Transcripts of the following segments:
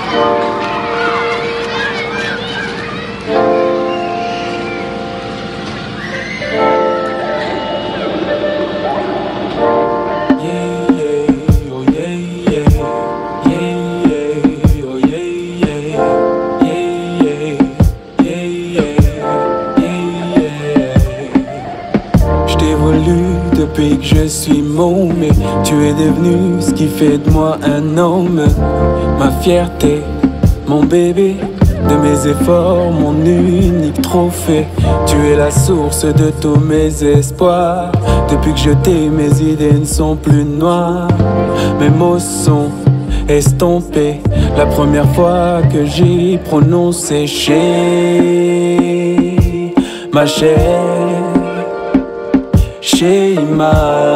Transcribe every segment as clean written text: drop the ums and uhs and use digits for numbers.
Depuis que je suis môme, mais tu es devenu ce qui fait de moi un homme. Ma fierté, mon bébé, de mes efforts, mon unique trophée. Tu es la source de tous mes espoirs. Depuis que je t'ai, mes idées ne sont plus noires. Mes mots sont estompés. La première fois que j'ai prononcé chez ma chère Sheima,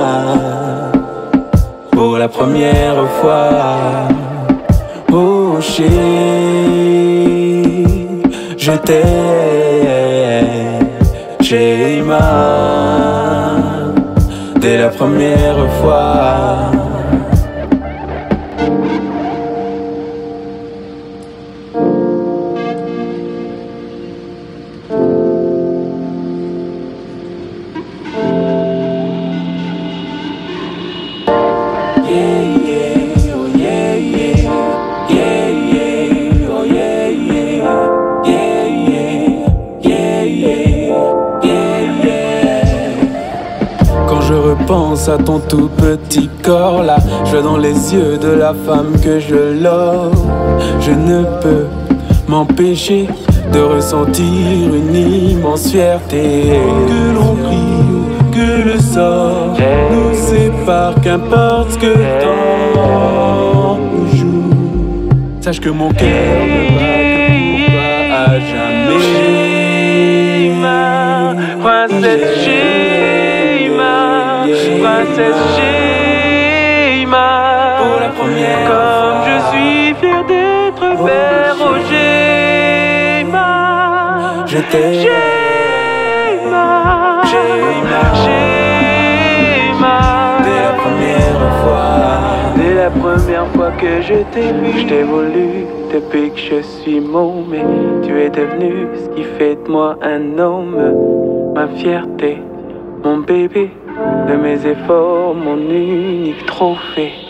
pour la première fois, oh chérie, je t'aime, Sheima, dès la première fois. Quand je repense à ton tout petit corps là, je vois dans les yeux de la femme que je love. Je ne peux m'empêcher de ressentir une immense fierté. Que l'on prie ou que le sort nous sépare, qu'importe ce que le temps nous joue. Sache que mon cœur ne bat que pour toi à jamais. Sheima, princesse Sheima, princesse Sheima, pour la première comme fois. je suis fier d'être père au Sheima. Je t'aime, Sheima, Sheima, Sheima, dès la première fois. dès la première fois que je t'ai vu, je t'ai voulu. Depuis que je suis môme, mais tu es devenu ce qui fait de moi un homme. Ma fierté, mon bébé, de mes efforts, mon unique trophée.